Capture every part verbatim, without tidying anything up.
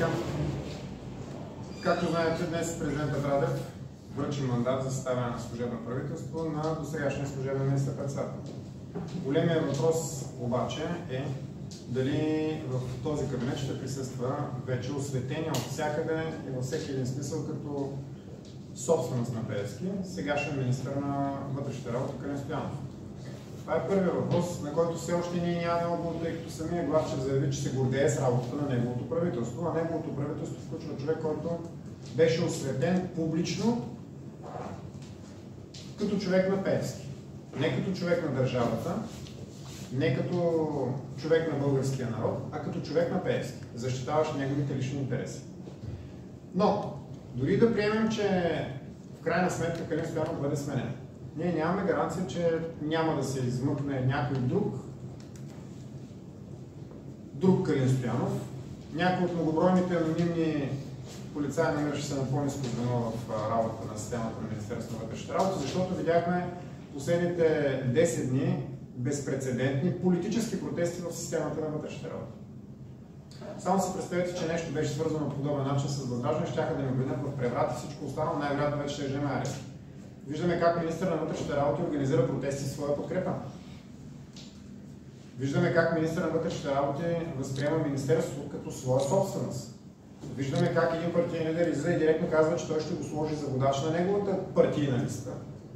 Така, както знаете, днес президентът Радев връчи мандат за съставяне на служебно правителство на досегашния служебен министър-председател. Големият въпрос обаче е дали в този кабинет ще присъства вече осветения от всякъде и във всеки един смисъл като собственост на Пеевски, сегашен министър на вътрешните работи Калин Стоянов. Това е първият въпрос, на който все още ние нямаме отговор, тъй като самия Главчев заяви, че се гордее с работата на неговото правителство, а неговото правителство включва човек, който беше осветен публично като човек на Пеевски. Не като човек на държавата, не като човек на българския народ, а като човек на Пеевски, защитаващ неговите лични интереси. Но, дори да приемем, че в крайна сметка Калин Стоянов бъде сменен, ние нямаме гаранция, че няма да се измъкне някой друг, друг Калин Стоянов, някой от многобройните анонимни полицаи, намиращи се на по-ниско звено в работата на системата на Министерството на вътрешните работи, защото видяхме последните десет дни безпрецедентни политически протести в системата на вътрешните работи. Само си представете, че нещо беше свързано по подобен начин с Възраждане, щяха да ни обвинят в преврат и всичко останало, най-вероятно вече ще вземе арест. Виждаме как министър на вътрешните работи организира протести в своя подкрепа. Виждаме как министър на вътрешните работи възприема министерство като своя собственост. Виждаме как един партиен лидер излиза и директно казва, че той ще го сложи за водач на неговата партийна листа.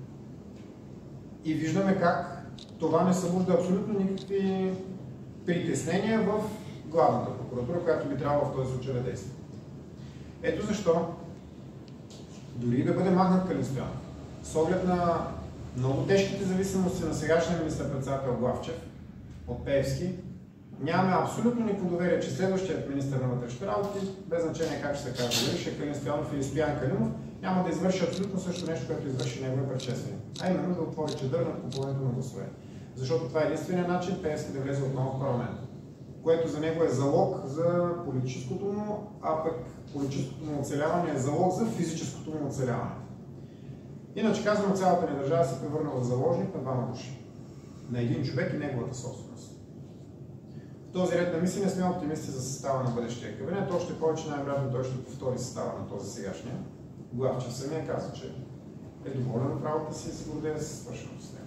И виждаме как това не събужда абсолютно никакви притеснения в главната прокуратура, която би трябвало в този случай да действа. Ето защо, дори да бъде махнат Калин Стоянов, с оглед на много тежките зависимости на сегашния министър-председател Главчев от Пеевски, нямаме абсолютно никакво доверие, че следващият министър на вътрешните работи, без значение как ще се каже, дали ще е Калин Стоянов или Стоян Калинов, няма да извърши абсолютно също нещо, което извърши неговия предшественик. А именно да отвори чадър над купуването на гласове. Защото това е единственият начин Пеевски да влезе отново в парламента, което за него е залог за политическото му, а пък политическото му оцеляване е залог за физическото му оцеляване. Иначе казвам, цялата ни държава се превърна в заложник на двама души. На един човек и неговата собственост. В този ред на мисли не сме оптимисти за състава на бъдещия кабинет, още повече най-вероятно той ще повтори състава на този сегашния. Главчев самия каза, че е доволен от работата си и се гордее с свършеното с него.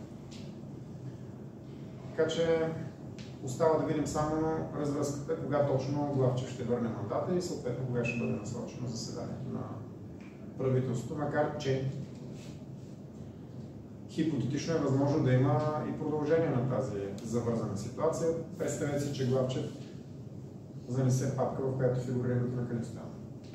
Така че остава да видим само развръзката, кога точно Главчев ще върне мандата и съответно кога ще бъде насрочено заседанието на правителството, макар че хипотетично е възможно да има и продължение на тази завързана ситуация. Представете си, че Главчев занесе папка, в която фигурира името на Калин Стоянов.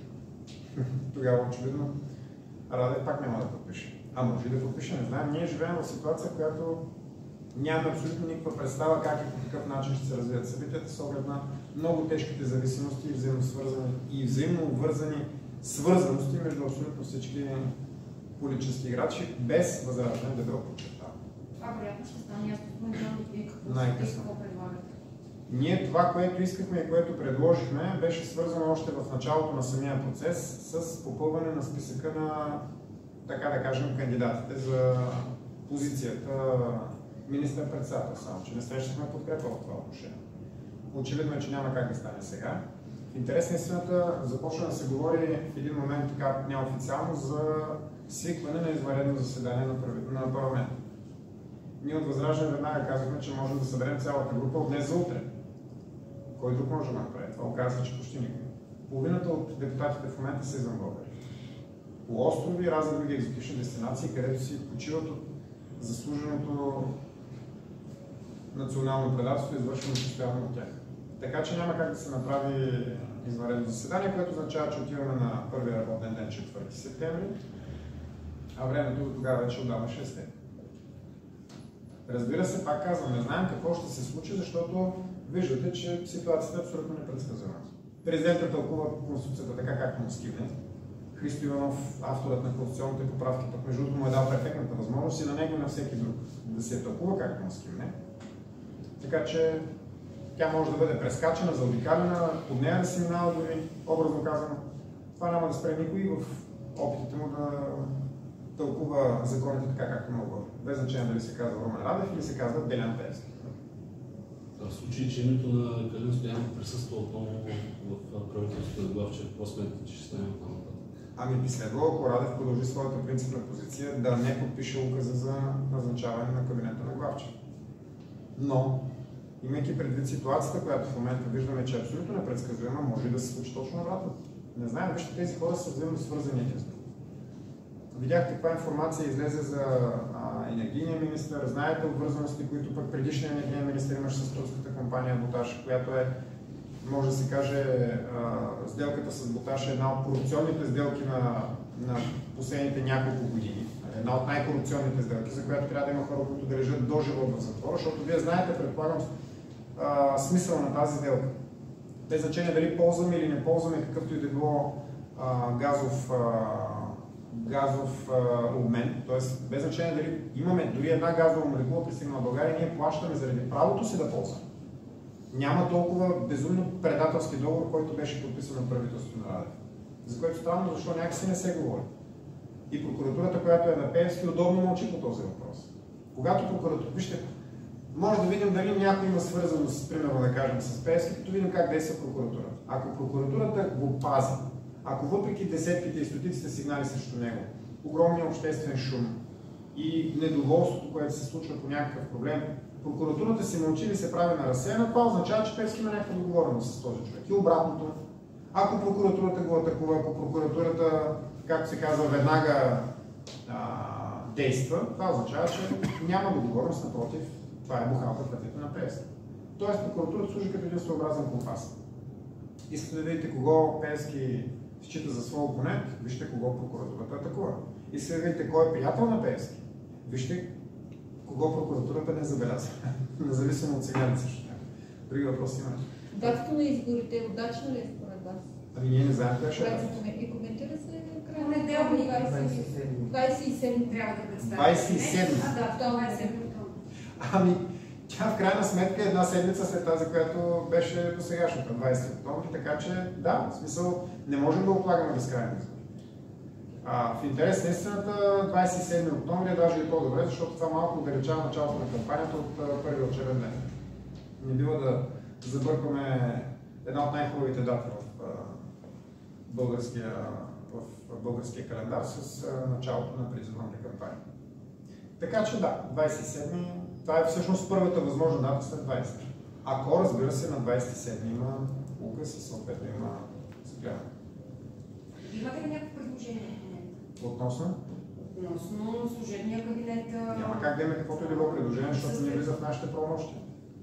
Тогава очевидно Радев пак няма да подпише. А може и да подпише, не знаем. Ние живеем в ситуация, в която нямаме абсолютно никаква представа как и по какъв начин ще се развият събитията с оглед на много тежките зависимости и взаимосвързани и взаимно обвързани свързаности между абсолютно всички политически играчи, без Възраждане да било подчертава. Това вероятно ще стане ясно в понеделник и какво предлагате. Ние това, което искахме и което предложихме, беше свързано още в началото на самия процес с попълване на списъка на, така да кажем, кандидатите за позицията министър-председател, само че не срещахме подкрепа в това отношение. Очевидно е, че няма как да стане сега. В интерес на истината започна да се говори в един момент така неофициално за свикване на извънредно заседание на парламента. Ние от Възраждане веднага казахме, че можем да съберем цялата група от днес за утре. Кой друг може да направи? Това оказва, че почти никой. Половината от депутатите в момента са извън България. По острови и разни други екзотични дестинации, където си почиват от заслуженото национално предателство, извършено постоянно от тях. Така че няма как да се направи извънредно заседание, което означава, че отиваме на първия работен ден, четвърти септември, а времето до тогава вече отдава шест. Разбира се, пак казвам, не знаем какво ще се случи, защото виждате, че ситуацията е абсолютно непредсказуема. Президентът тълкува Конституцията така, както му скивне. Христо Иванов, авторът на конституционните поправки, пък между другото му е дал перфектната възможност и на него и на всеки друг да се тълкува както му скивне. Така че тя може да бъде прескачена, заобикалена, под нея да се минава дори, образно казано. Това няма да спре никой в опитите му да тълкува законите така, както му угодно. Без значение дали се казва Румен Радев или се казва Делян Пеевски. В случай, че името на Калин Стоянов присъства отново в правителството на Главчев, какво смятате, че ще стане от там? Ами би следвало, ако Радев продължи своята принципна позиция, да не подпише указа за назначаване на кабинета на Главчев. Но, имайки предвид ситуацията, която в момента виждаме, че е абсолютно непредсказуема, може и да се случи точно обратното. Не знаем, вижте, тези хора са взаимно свързани един с друг. Видяхте каква информация излезе за а, енергийния министър, знаете обвързаности, които пък предишният енергийен министър имаше с турската компания Боташ, която е, може да се каже, а, сделката с Боташ е една от корупционните сделки на, на последните няколко години. Една от най-корупционните сделки, за която трябва да има хора, които да лежат до живот в затвора, защото вие знаете, предполагам, а, смисъл на тази сделка. Без значение дали ползваме или не ползваме какъвто и да било а, газов, а, газов а, обмен, т.е. без значение дали имаме дори една газова молекула пристигнала в България, ние плащаме заради правото си да ползваме. Няма толкова безумно предателски договор, който беше подписан от правителството на Радев. За което странно, защо някакси не се говори. И прокуратурата, която е на Пеевски, удобно мълчи по този въпрос. Когато прокуратурата, вижте, може да видим дали някой има свързаност, примерно да кажем, с Пеевски, като видим как действа прокуратурата. Ако прокуратурата го пази, ако въпреки десетките и стотиците сигнали срещу него, огромния обществен шум и недоволството, което се случва по някакъв проблем, прокуратурата се мълчи или се прави на разсеяна, това означава, че Пеевски има някаква договореност с този човек. И обратното, ако прокуратурата го атакува, ако прокуратурата, както се казва, веднага а, действа, това означава, че няма договореност, напротив, това е бухалка в ръцете на Пеевски. Тоест прокуратурата служи като един своеобразен компас. Искате да видите кого Пеевски счита за свой опонент, вижте кого прокуратурата атакува. Искате да видите кой е приятел на Пеевски, вижте кого прокуратурата не забелязва, независимо от сигналите също. Други въпроси имате? Датата на изборите удачна ли е според вас? Ами ние не знаем кога ще е. И коментира се края на неделни двадесет и седми трябва да представим. двадесет и седми? А, да, двадесет и седми. Ами, тя в крайна сметка е една седмица след тази, която беше до сегашната, двадесети октомври, така че да, в смисъл не можем да отлагаме безкрайно избори. А, в интерес на истината, двадесет и седми октомври е даже и по-добре, защото това малко отдалечава началото на кампанията от първия учебен ден. Не бива да забъркваме една от най-хубавите дати в, а, българския, в българския календар с а, началото на предизборната кампания. Така че да, двадесет и седми, това е всъщност първата възможна дата след двадесети. Ако, разбира се, на двадесет и седми има указ и съответно има спрямо. Имате ли някакво предложение? Относно? Относно служебния кабинет. Няма как да има каквото и да било предложение, защото не влиза в нашите правомощия.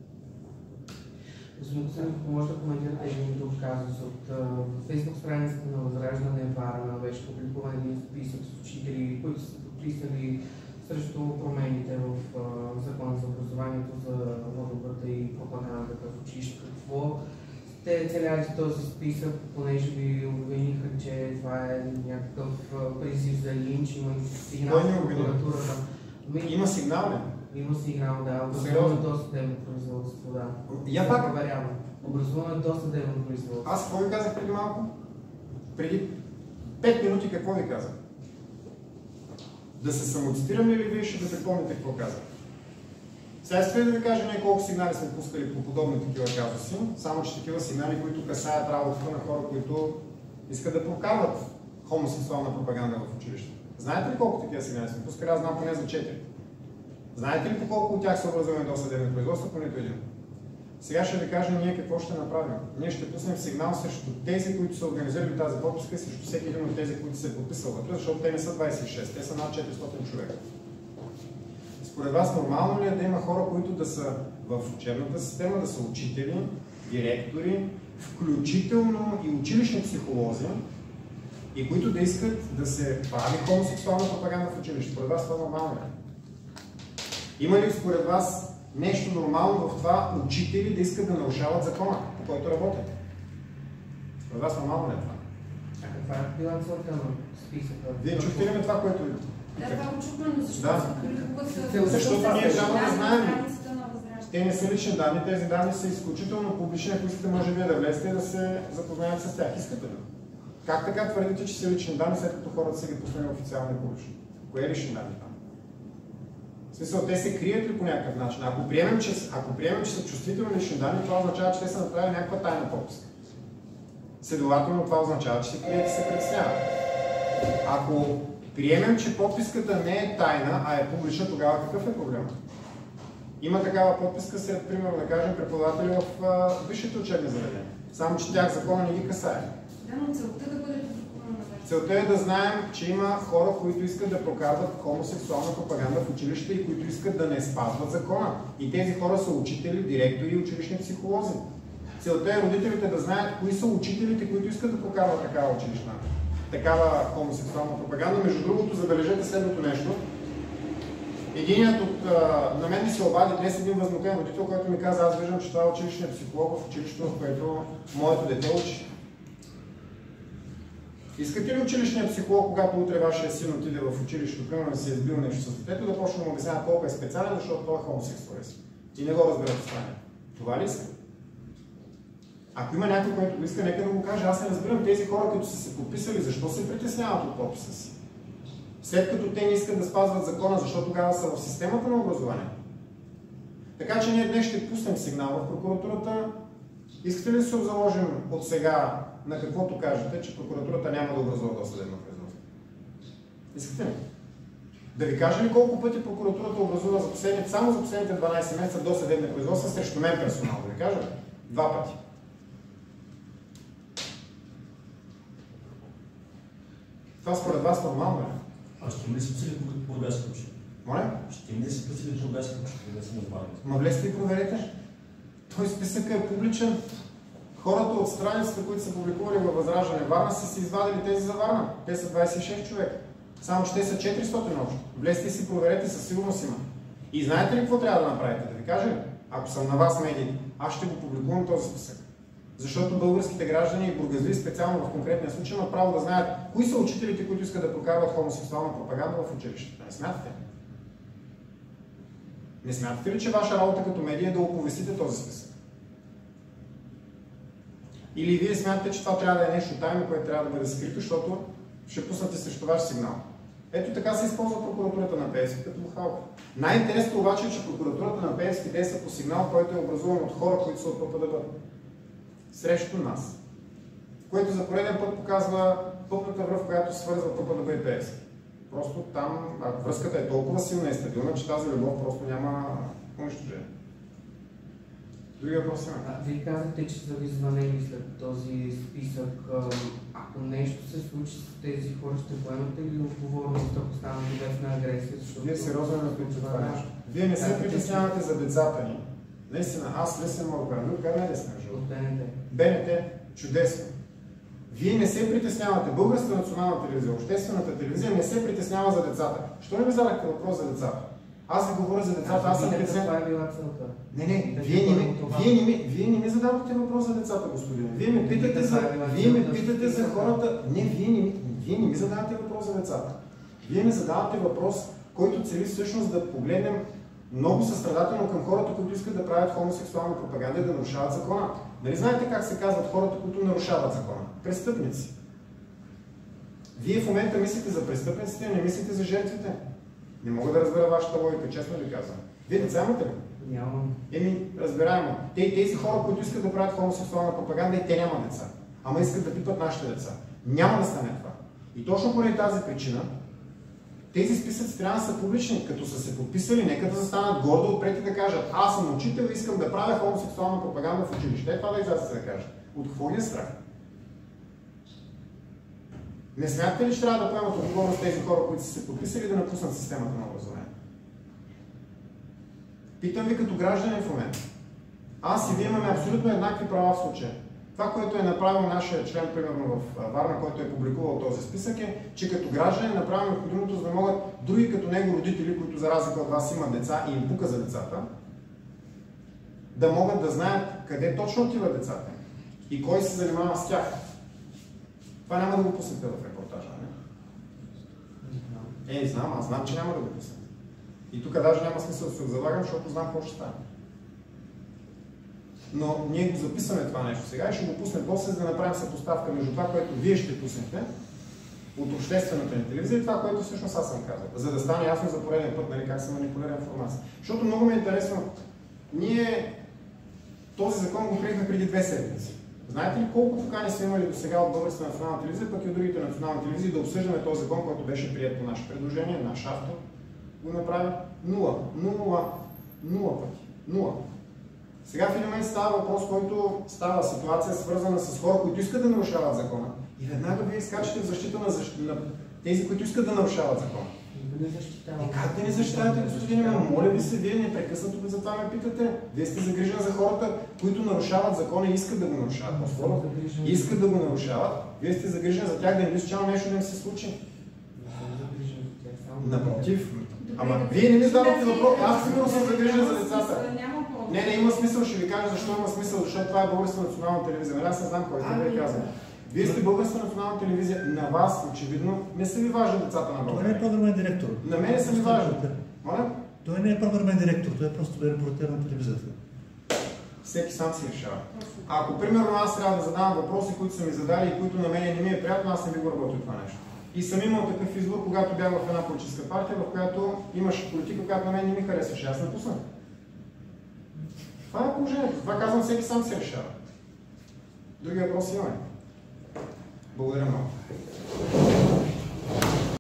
Господин Косенов, може да коментирате един друг казус от фейсбук страницата на Възраждане Варна беше публикуван един списък с учители, които са подписали срещу промените в Закона за образованието за водовърта и пропагандата в училище. Какво те целяли с този списък, понеже ви обвиниха, че това е някакъв призив за линч, има сигнал в прокуратурата. Има сигнал, не? Има сигнал, да. Образувано досъдебно производство, да. Я пак? Образувано досъдебно производство. Аз какво ви казах преди малко? Преди пет минути какво ви казах? Да се самоцитирам или вие ще да припомните какво казах? Сега искате да ви кажа ние колко сигнали сме пускали по подобни такива казуси, само че такива сигнали, които касаят работата на хора, които искат да прокарват хомосексуална пропаганда в училище. Знаете ли колко такива сигнали сме пускали? Аз знам поне за четири. Знаете ли по колко от тях са образувани досъдебни производства? По нито един. Сега ще ви кажа ние какво ще направим. Ние ще пуснем сигнал срещу тези, които са организирали тази подписка и срещу всеки един от тези, които се е подписал вътре, защото те не са двадесет и шест, те са над четиристотин човека. Според вас нормално ли е да има хора, които да са в учебната система, да са учители, директори, включително и училищни психолози, и които да искат да се прави хомосексуална пропаганда в училище? Според вас това нормално ли? Има ли според вас нещо нормално в това учители да искат да нарушават закона, по който работят? Според вас нормално ли е това? А каква е била целта на списъка? Вие чухте ли ме това, което... Да, това го чухме, но защо Да. се публикуват? Защото ние само не знаем. Възраждане. Те не са лични данни, тези данни са изключително публични, ако искате може вие да влезете и да се запознаете с тях. Искате ли? Как така твърдите, че са лични данни, след като хората са ги пуснали официално и публично? Кое е лични данни там? В смисъл, те се крият ли по някакъв начин? Ако приемем, че, ако приемем, че са чувствителни лични данни, това означава, че те са направили някаква тайна подписка. Следователно това означава, че клиентите се притесняват. Ако приемем, че подписката не е тайна, а е публична, тогава какъв е проблемът? Има такава подписка сред, примерно, да кажем, преподаватели в а, висшите учебни заведения. Само, че тях закона не ги касае. Да, но целта да бъде публикувана. Целта е да знаем, че има хора, които искат да прокарват хомосексуална пропаганда в училище и които искат да не спазват закона. И тези хора са учители, директори и училищни психолози. Целта е родителите да знаят кои са учителите, които искат да прокарват такава училищна, такава хомосексуална пропаганда. Между другото, забележете следното нещо. Единият от а, на мен ми се обади днес един възмутен родител, който ми каза: аз виждам, че това е училищният психолог в училището, в което моето дете учи. Искате ли училищният психолог, когато утре вашия син отиде в училището, примерно да си е сбил нещо с детето, да почне да му обяснява колко е специален, защото той е хомосексуалист и не го разбира в страна? Това ли иска? Ако има някой, който го иска, нека да го каже. Аз не разбирам тези хора, които са се подписали, защо се притесняват от подписа си. След като те не искат да спазват закона, защо тогава са в системата на образование? Така че ние днес ще пуснем сигнал в прокуратурата. Искате ли да се заложим от сега на каквото кажете, че прокуратурата няма да образува досъдебно производство? Искате ли? Да ви кажа ли колко пъти прокуратурата образува за последните, само за последните дванайсет месеца досъдебни производства срещу мен персонал? Да ви кажа ли? Два пъти. Това според вас нормално ли? А ще им ли си писали Бургаски учи? Моля? Ще им ли си писали Бургаски учи, да се назвали? Ма влезте и проверете. Той списък е публичен. Хората от страницата, които са публикували във Възраждане Варна, са си извадили тези за Варна. Те са двайсет и шест човека. Само че те са четиристотин общо. Влезте и си проверете, със сигурност има. И знаете ли какво трябва да направите? Да ви кажа ли? Ако съм на вас медии, аз ще го публикувам този списък. Защото българските граждани и бургазли, специално в конкретния случай, имат право да знаят кои са учителите, които искат да прокарват хомосексуална пропаганда в училището. Не смятате? Не смятате ли, че ваша работа като медия е да оповестите този списък? Или вие смятате, че това трябва да е нещо тайно, което трябва да бъде скрито, защото ще пуснате срещу ваш сигнал? Ето така се използва прокуратурата на Пеевски като бухалка. Най-интересното обаче е, че прокуратурата на Пеевски действа по сигнал, който е образуван от хора, които са от ППДБ. Срещу нас. Което за пореден път показва пъпната връв, която свързва ППДБ и Пеевски. Просто там, ако връзката е толкова силна и стабилна, че тази любов просто няма унищожение. Други въпроси има? Вие казахте, че са ви звънели след този списък. Ако нещо се случи с тези хора, ще поемате ли отговорност, ако стане известна агресия? Защото... Вие сериозно не напитате това нещо. Вие не се притеснявате за децата ни. Наистина, аз лесен мога да кажа. Къде не е лесен живот? От БНТ. БНТ, чудесно. Вие не се притеснявате. Българската национална телевизия, обществената телевизия не се притеснява за децата. Що не ви задахте въпрос за децата? Аз ви говоря за децата, аз съм притеснен. Това е била целта. Не, не, вие не, ми, вие, не ми, вие не ми задавате въпрос за децата, господин. Вие ме питате за, вие ме питате за хората. Не, вие не, вие не ми задавате въпрос за децата. Вие ми задавате въпрос, който цели всъщност да погледнем много състрадателно към хората, които искат да правят хомосексуална пропаганда и да нарушават закона. Нали знаете как се казват хората, които нарушават закона? Престъпници. Вие в момента мислите за престъпниците, не мислите за жертвите. Не мога да разбера вашата логика, честно ви казвам. Вие деца имате ли? Нямам. Еми, разбираемо. Те, тези хора, които искат да правят хомосексуална пропаганда, и те нямат деца. Ама искат да пипат нашите деца. Няма да стане това. И точно поради тази причина, тези списъци трябва да са публични. Като са се подписали, нека да застанат гордо отпред и да кажат: аз съм учител и искам да правя хомосексуална пропаганда в училище. Е, това да излязат да кажат. От какво ги е страх? Не смятате ли, че трябва да поемат отговорност тези хора, които са се подписали, да напуснат системата на образование? Питам ви като граждани в момента. Аз и вие имаме абсолютно еднакви права в случая. Това, което е направил нашия член, примерно в Варна, който е публикувал този списък, е, че като граждани направим необходимото, за да могат други като него родители, които за разлика от вас имат деца и им пука за децата, да могат да знаят къде точно отиват децата и кой се занимава с тях. Това няма да го пуснете в репортажа, не? Е, знам, аз знам, че няма да го пуснете. И тук даже няма смисъл да се залагам, защото знам какво ще стане. Но ние го записваме това нещо сега и ще го пуснем после, за да направим съпоставка между това, което вие ще пуснете от обществената ни телевизия и това, което всъщност аз съм казал. За да стане ясно за пореден път, нали, как се манипулира информация. Защото много ми е интересно. Ние този закон го приехме преди две седмици. Знаете ли колко покани са имали до сега от Българската национална телевизия, пък и от другите национални телевизии да обсъждаме този закон, който беше прият по наше предложение, наш автор го направи? Нула. Нула. Нула пъти. Нула. Сега в един момент става въпрос, който става ситуация свързана с хора, които искат да нарушават закона. И веднага вие изкачате в защита на, защ... на тези, които искат да нарушават закона. Да не защитавам. И как да не защитавате, господин Иван? Моля ви се, вие непрекъснато за това ме питате. Вие сте загрижени за хората, които нарушават закона и искат да го нарушават. По-скоро искат да го нарушават. Вие сте загрижени за тях, да не би случайно нещо да им се случи. Напротив. Ама вие не ми задавате въпрос. Аз сигурно съм загрижен за децата. Не, не има смисъл, ще ви кажа защо има смисъл, защото това е Българска национална телевизия. Нали аз не знам кой сте ви казвам. Вие сте Българска национална телевизия, на вас очевидно не са ви важни децата на България. Той не е програмен директор. На мене са ви важни. Моля? Той не е програмен директор, той е просто репортер на телевизията. Всеки сам си решава. Ако примерно аз трябва да задавам въпроси, които са ми задали и които на мен не ми е приятно, аз не би го работил това нещо. И съм имал такъв избор, когато бях в една политическа партия, в която имаше политика, която на мен не ми харесваше. Аз напуснах. Това е положението. Това казвам, всеки сам се решава. Други въпроси имаме. Благодаря много.